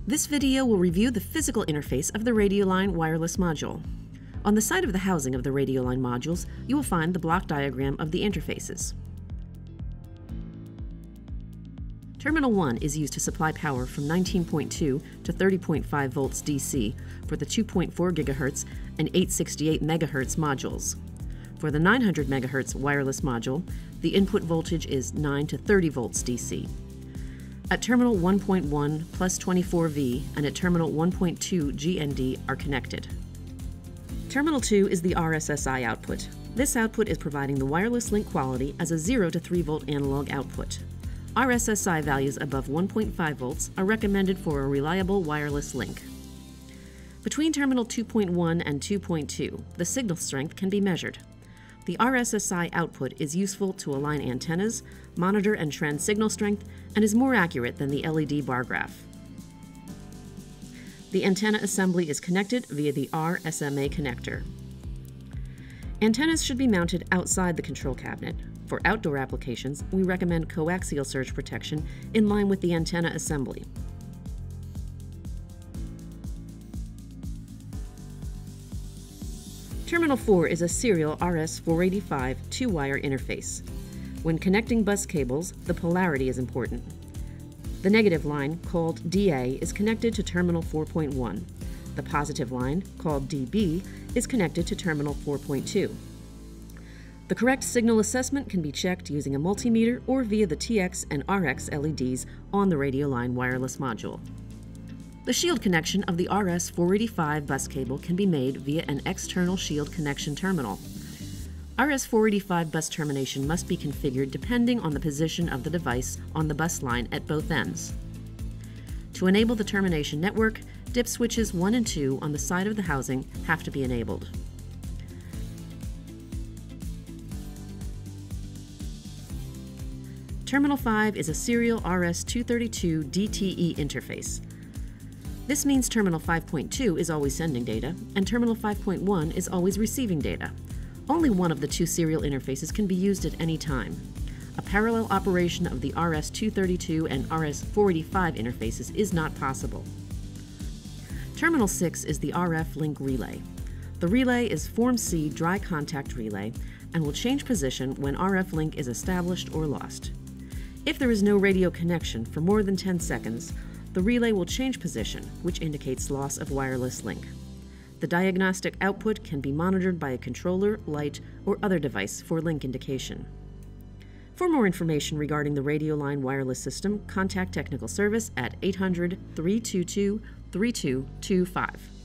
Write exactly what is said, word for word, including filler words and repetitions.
This video will review the physical interface of the Radioline wireless module. On the side of the housing of the Radioline modules, you will find the block diagram of the interfaces. Terminal one is used to supply power from nineteen point two to thirty point five volts D C for the two point four gigahertz and eight hundred sixty-eight megahertz modules. For the nine hundred megahertz wireless module, the input voltage is nine to thirty volts D C. At terminal one point one plus twenty-four V and at terminal one point two G N D are connected. Terminal two is the R S S I output. This output is providing the wireless link quality as a zero to three volt analog output. R S S I values above one point five volts are recommended for a reliable wireless link. Between terminal two point one and two point two, the signal strength can be measured. The R S S I output is useful to align antennas, monitor and trend signal strength, and is more accurate than the L E D bar graph. The antenna assembly is connected via the R S M A connector. Antennas should be mounted outside the control cabinet. For outdoor applications, we recommend coaxial surge protection in line with the antenna assembly. Terminal four is a serial R S four eighty-five two-wire interface. When connecting bus cables, the polarity is important. The negative line, called D A, is connected to terminal four point one. The positive line, called D B, is connected to terminal four point two. The correct signal assessment can be checked using a multimeter or via the T X and R X L E Ds on the Radioline wireless module. The shield connection of the R S four eighty-five bus cable can be made via an external shield connection terminal. R S four eighty-five bus termination must be configured depending on the position of the device on the bus line at both ends. To enable the termination network, dip switches one and two on the side of the housing have to be enabled. Terminal five is a serial R S two thirty-two D T E interface. This means terminal five point two is always sending data, and terminal five point one is always receiving data. Only one of the two serial interfaces can be used at any time. A parallel operation of the R S two thirty-two and R S four eighty-five interfaces is not possible. Terminal six is the R F link relay. The relay is Form C dry contact relay and will change position when R F link is established or lost. If there is no radio connection for more than ten seconds, the relay will change position, which indicates loss of wireless link. The diagnostic output can be monitored by a controller, light, or other device for link indication. For more information regarding the Radioline wireless system, contact technical service at eight hundred, three two two, three two two five.